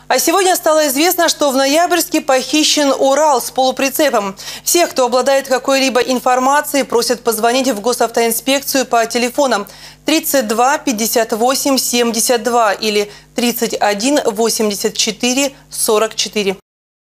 А сегодня стало известно, что в Ноябрьске похищен Урал с полуприцепом. Всех, кто обладает какой-либо информацией, просят позвонить в госавтоинспекцию по телефонам 32 58 72 или 31 84 44.